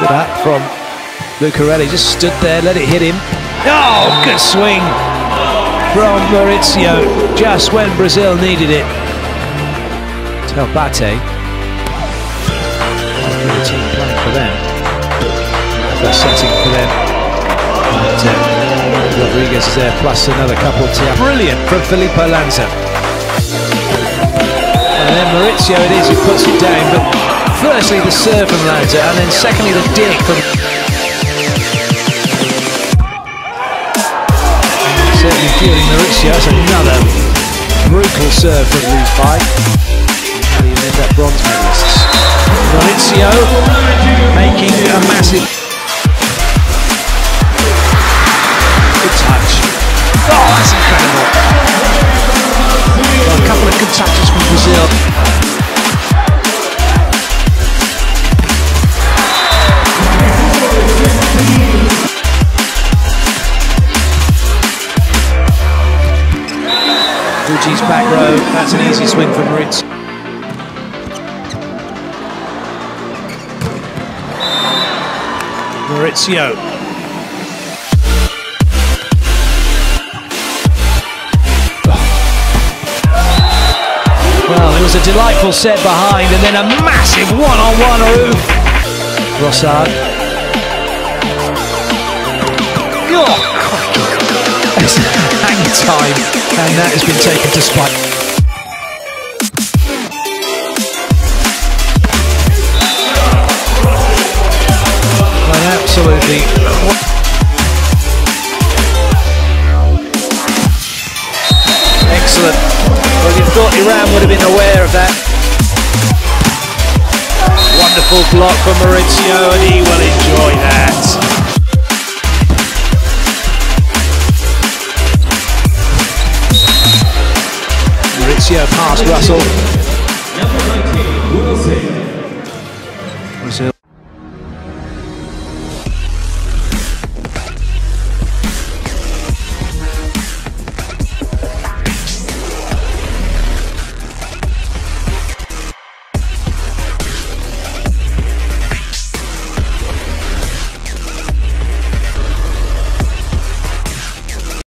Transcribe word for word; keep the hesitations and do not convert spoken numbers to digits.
That from Lucarelli, just stood there, let it hit him. Oh, good swing from Mauricio, just when Brazil needed it. Taubate, the team playing for them. They're setting for them. And, uh, Rodriguez is there, plus another couple. Brilliant from Filippo Lanza. And then Mauricio it is who puts it down, but firstly the serve from Lanza, and then secondly the dig from... Certainly feeling Mauricio. That's another brutal serve from these five. And he ended up bronze medalists. Mauricio making a massive... Good touch. Oh, that's incredible. Well, a couple of good touches from Brazil. Fuji's back row, that's an easy swing from Mauricio. Mauricio. Well, it was a delightful set behind, and then a massive one-on-one roof. Rossard. Oh, it's hang time, and that has been taken to spike. Well, absolutely. Excellent. Well, you thought Iran would have been aware of that. Wonderful block from Mauricio, and he will enjoy that. Mauricio past Russell.